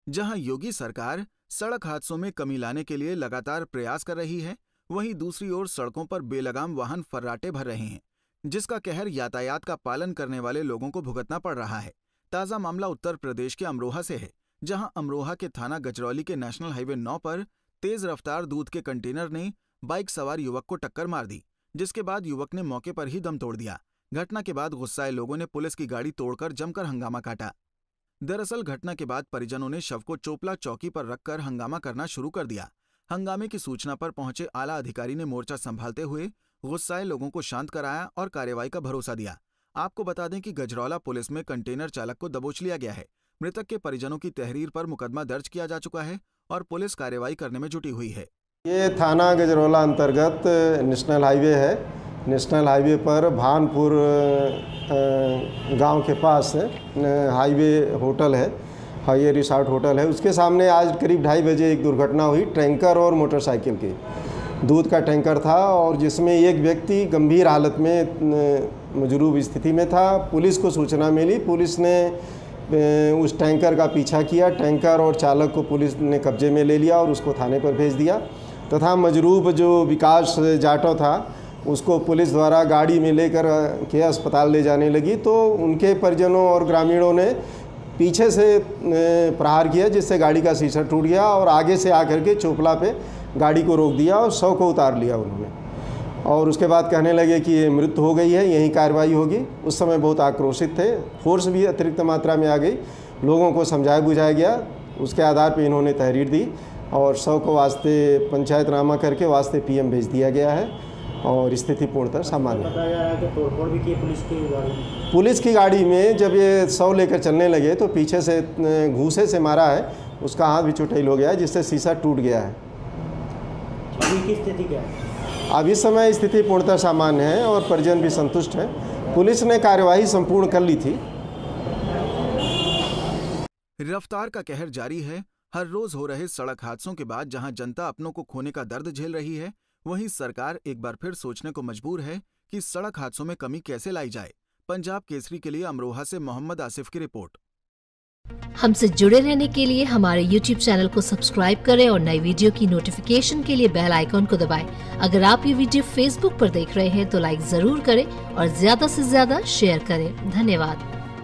जहां योगी सरकार सड़क हादसों में कमी लाने के लिए लगातार प्रयास कर रही है, वहीं दूसरी ओर सड़कों पर बेलगाम वाहन फर्राटे भर रहे हैं, जिसका कहर यातायात का पालन करने वाले लोगों को भुगतना पड़ रहा है। ताजा मामला उत्तर प्रदेश के अमरोहा से है, जहां अमरोहा के थाना गजरौली के नेशनल हाईवे 9 पर तेज रफ्तार दूध के कंटेनर ने बाइक सवार युवक को टक्कर मार दी, जिसके बाद युवक ने मौके पर ही दम तोड़ दिया। घटना के बाद गुस्साए लोगों ने पुलिस की गाड़ी तोड़कर जमकर हंगामा काटा। दरअसल घटना के बाद परिजनों ने शव को चोपला चौकी पर रखकर हंगामा करना शुरू कर दिया। हंगामे की सूचना पर पहुंचे आला अधिकारी ने मोर्चा संभालते हुए गुस्साए लोगों को शांत कराया और कार्रवाई का भरोसा दिया। आपको बता दें कि गजरौला पुलिस में कंटेनर चालक को दबोच लिया गया है। मृतक के परिजनों की तहरीर पर मुकदमा दर्ज किया जा चुका है और पुलिस कार्रवाई करने में जुटी हुई है। ये थाना गजरौला अंतर्गत नेशनल हाईवे है। नेशनल हाईवे पर भानपुर गांव के पास हाईवे होटल है, हाईवे रिसोर्ट होटल है। उसके सामने आज करीब 2:30 बजे एक दुर्घटना हुई। टैंकर और मोटरसाइकिल की, दूध का टैंकर था और जिसमें एक व्यक्ति गंभीर हालत में मजरूब स्थिति में था। पुलिस को सूचना मिली, पुलिस ने उस टैंकर का पीछा किया। टैंकर और चालक को पुलिस ने कब्जे में ले लिया और उसको थाने पर भेज दिया तथा मजरूब जो विकास जाटव था उसको पुलिस द्वारा गाड़ी में लेकर के अस्पताल ले जाने लगी, तो उनके परिजनों और ग्रामीणों ने पीछे से प्रहार किया, जिससे गाड़ी का शीशा टूट गया और आगे से आकर के चोपला पे गाड़ी को रोक दिया और शव को उतार लिया उन्होंने। और उसके बाद कहने लगे कि ये मृत्यु हो गई है, यहीं कार्रवाई होगी। उस समय बहुत आक्रोशित थे, फोर्स भी अतिरिक्त मात्रा में आ गई, लोगों को समझाया बुझाया गया। उसके आधार पर इन्होंने तहरीर दी और शव को वास्ते पंचायतनामा करके वास्ते पीएम भेज दिया गया है और स्थिति पूर्णतः सामान्य है। तोड़फोड़ भी की पुलिस की गाड़ी में जब ये शव लेकर चलने लगे तो पीछे से घूसे से मारा है, उसका हाथ भी चुटैल हो गया है, जिससे शीशा टूट गया है। अभी की स्थिति क्या है? अब इस समय स्थिति पूर्णतः सामान्य है और परिजन भी संतुष्ट हैं। पुलिस ने कार्यवाही संपूर्ण कर ली थी। रफ्तार का कहर जारी है। हर रोज हो रहे सड़क हादसों के बाद जहां जनता अपनों को खोने का दर्द झेल रही है, वहीं सरकार एक बार फिर सोचने को मजबूर है कि सड़क हादसों में कमी कैसे लाई जाए। पंजाब केसरी के लिए अमरोहा से मोहम्मद आसिफ की रिपोर्ट। हमसे जुड़े रहने के लिए हमारे YouTube चैनल को सब्सक्राइब करें और नई वीडियो की नोटिफिकेशन के लिए बेल आइकॉन को दबाएं। अगर आप ये वीडियो Facebook पर देख रहे हैं तो लाइक जरूर करें और ज्यादा से ज्यादा शेयर करें। धन्यवाद।